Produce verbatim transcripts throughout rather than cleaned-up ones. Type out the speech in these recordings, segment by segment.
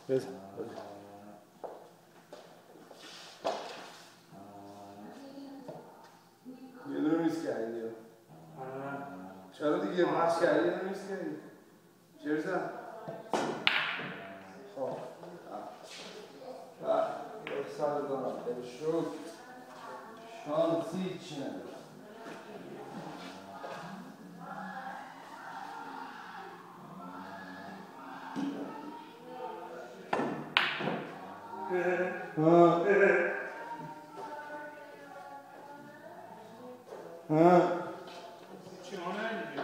بزن یه دونه میز کردی چرا دیگه بخش کردی یه دونه میز کردی چه بزن خب یک سال دارم به شکر شانسی چی ندارم ها ها چی مانه دیگه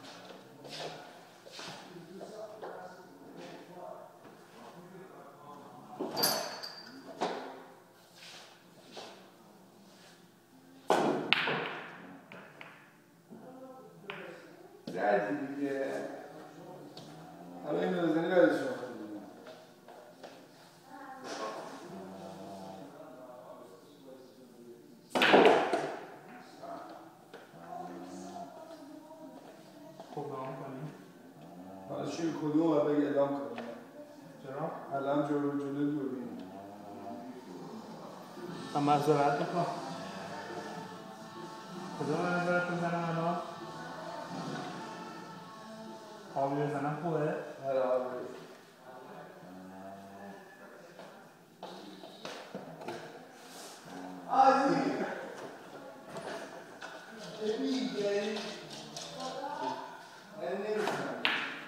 زدی دیگه همه این بزنی بعدش رو حالا شوی کدوم باید بگه اعلام کنیم چرا؟ الان جلو جلو دوربین من معذرت میکنم کدوم نظرت میزنم الان؟ آبی بزنم خوبه؟ هر آبی آزی ببین یعنی من نمیتونم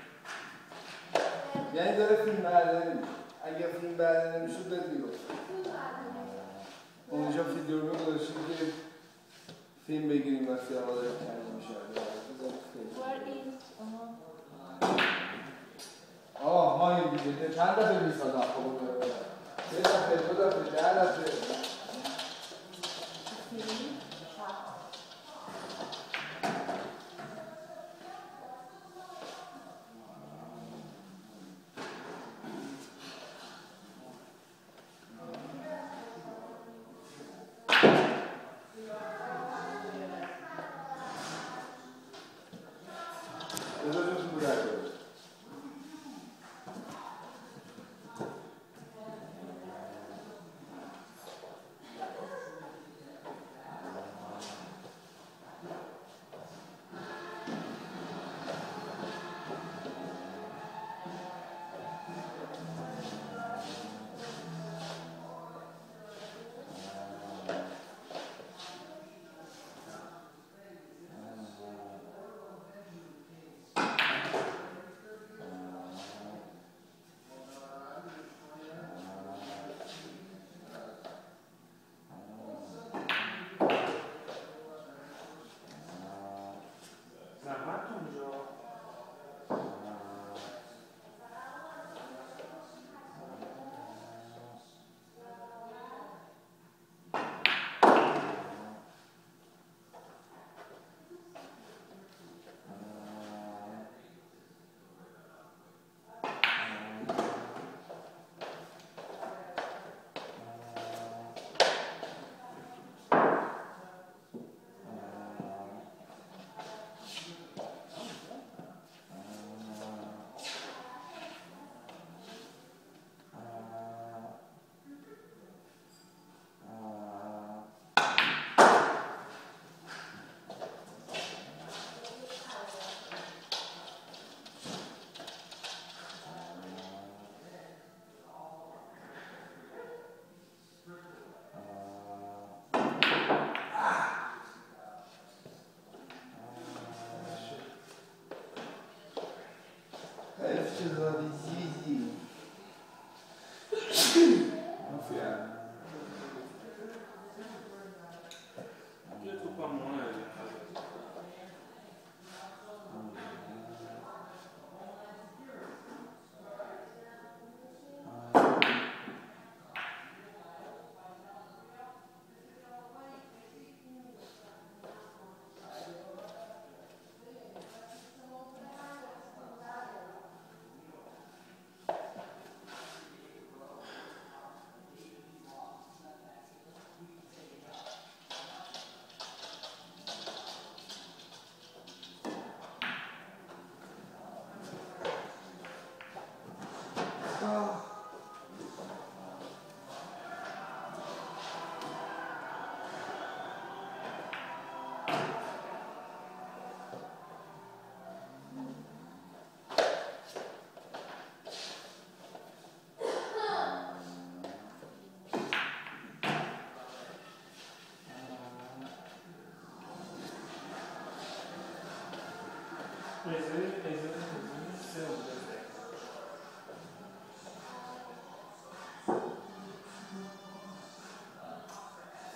یعنی داره فیلم برداری میشه اگه فیلم برداری نمیشه بهت میگفت اونجا ویدیو رو گذاشتیم که فیلم بگیریم وقتی هوا داره تنگ میشه آه ها این دیگه چند دفعه میسازم خب یه دفعه دو دفعه ده دفعه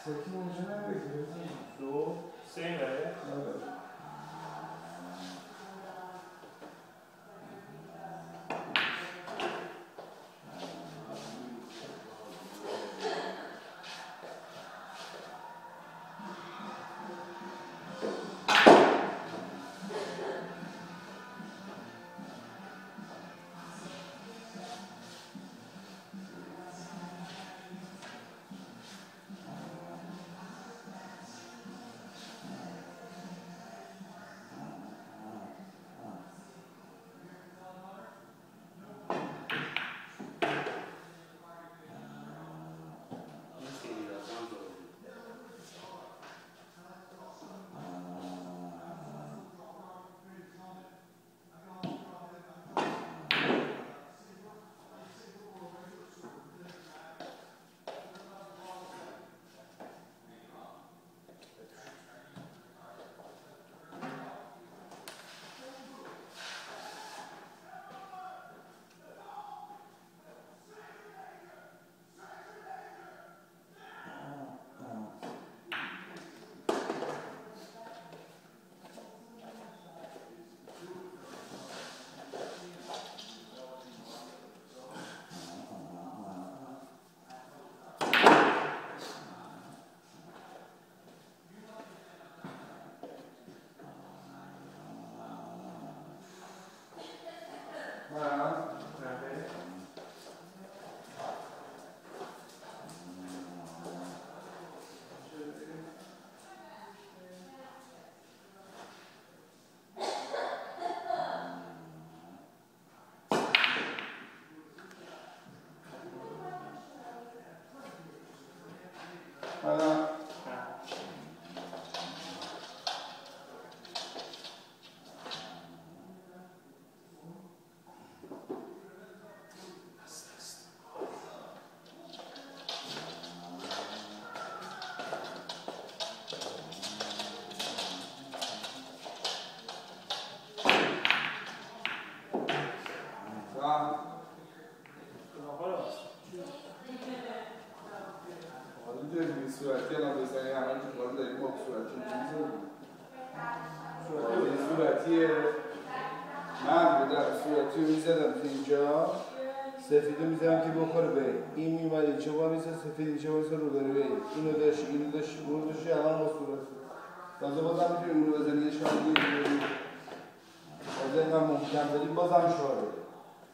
سکی اونجا نمیگیره دو سه این بره صورتی الان بزنی همه که باید داریم با صورتی میزنیم صورتی من بودم صورتی رو میزدم تو اینجا سفید رو میزدم که بخوره به این میمد اینجا با میزد سفید اینجا بایسته رو داره به اینو داشت اینو داشت اونو داشت الان با صورتی تازه بازم میتونی اونو بزنی یه شهر دیگه بزنی تازه اینقدر محکم داری بازم شعار بده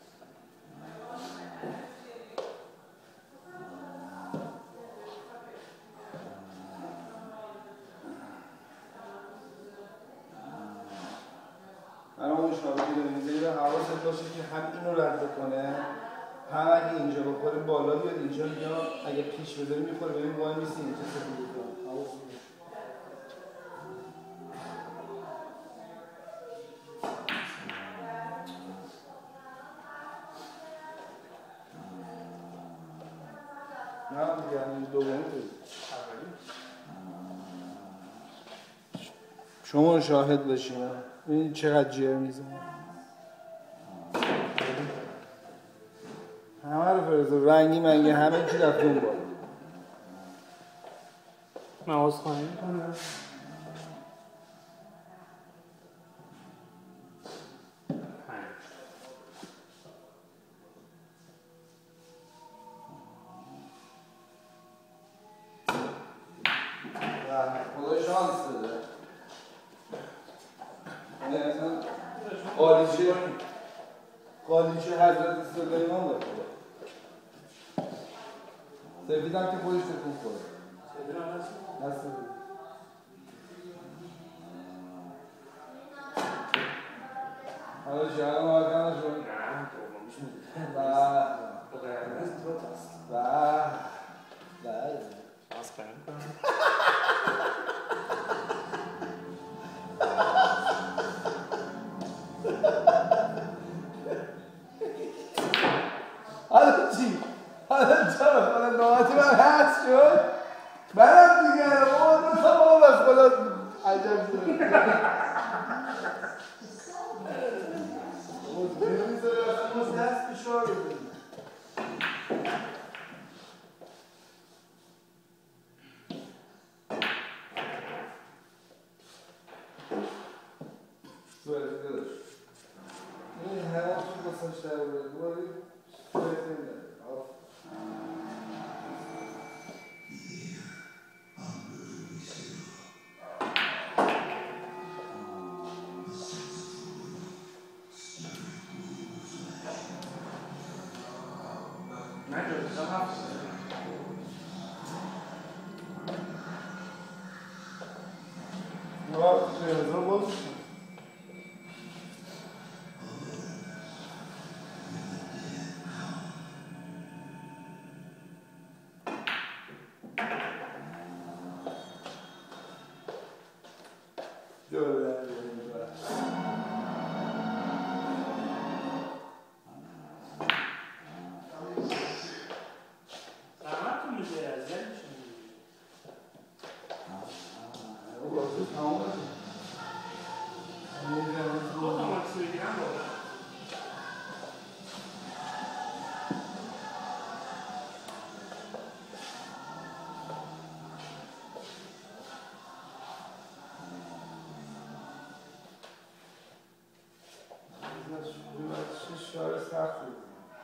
حواست باشه که هم اینو رد بکنه هم اگه اینجا بخوره بالا بیاد اینجا یا اگه پیش بذاری میخوره ببین وای میسی اینجا سفید بکنه حواست باشه نه دیگه همین دومی بود شما شاهد باشین این چقدر جیر میزنه همه رو فرزو رنگی منگی همه چی رفت اون بالا نواز خواهی میکنه خدا شانس بده یعنی اصلا قالیچه قالیچه حضرت سلیمان داره سفیدم که خودش تکون خورد سفیدم هست؟ هست سفید حالا چه الان آگه نشون؟ نه دومیش میده بله با قرمز دوت هست بله بله باز قرم کنم حالا چی؟ حالا چرا؟ حالا نوعاتی من هست شد؟ برم دیگه بابا دو تا بابا بس خدا عجب شد مطمئن میذاره اصلا باز دست بشار بزنی نجا هفت وقت نیازا باز شعر سخت بود.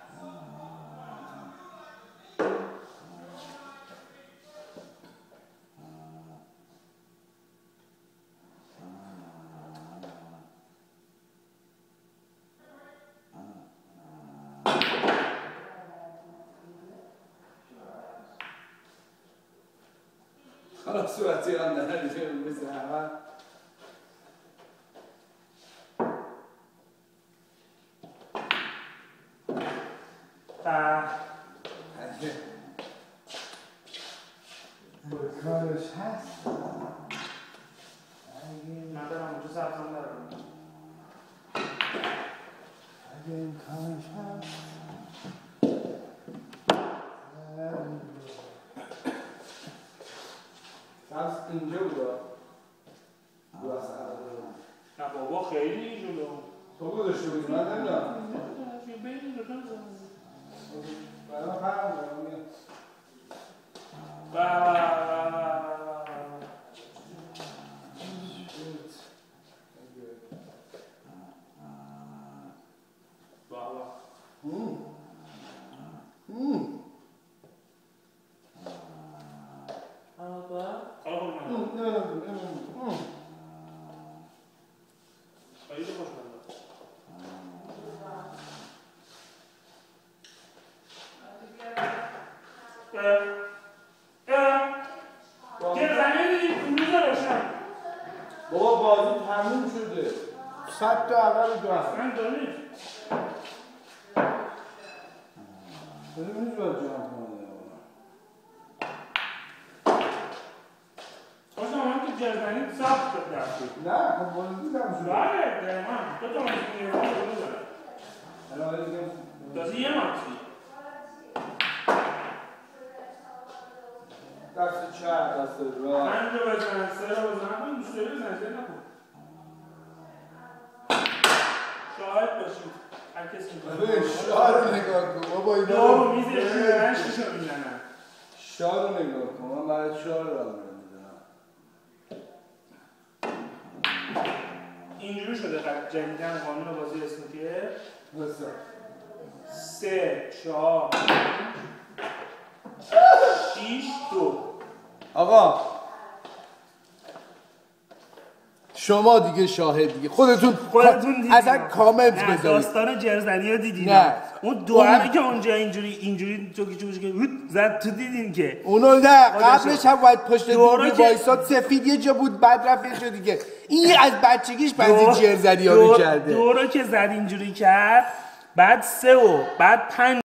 حالا صورتی هم نداره مثل اول کارش هست من دارم اونجا سبزم دارم اگه این کارش هست سبز اینجا بود نه بابا خیلی جلو تو گذاشته بودی من نمیدونم بین دوتا زمان برای من فرق دارم بابا بازی تموم شده صد تا اول دو هست من داریم داریم نیست باید جمع کنه خوشم من که جزنی سخت شد دستی نه خب بازی تموم شده بله دقیقا دو تا ماشین نیروی رو دارم الان ولی که تازه یه ماشین دست چپ دست راه پنج رو بزن سه رو بزن کنیم دوست داری بزن زیر نکن شاهد باشید هر کسی ببین شاه رو نگاه کن بابا اینا دو رو میزه شیرن شیشو میزنن شاه رو نگاه کن من برای شاه رو رو میزنم اینجوری شده جدیدن قانون بازی اسنوکر بسیار سه چهار شیش دو آقا شما دیگه شاهد دیگه خودتون خودتون دیدین اصلا کامنت نه بذارید داستان جرزنی رو دیدین نه. اون دوره که اونجا اینجوری اینجوری چوکی چوکی که زد تو دیدین که اونو نه خودشو. قبلش هم باید پشت دوره دور که- وایساد سفید یه جا بود بعد رفت یه جا دیگه این از بچگیش بعضی دور- جرزنی ها دور- میکرده دورو که زد اینجوری کرد بعد سه و بعد پنج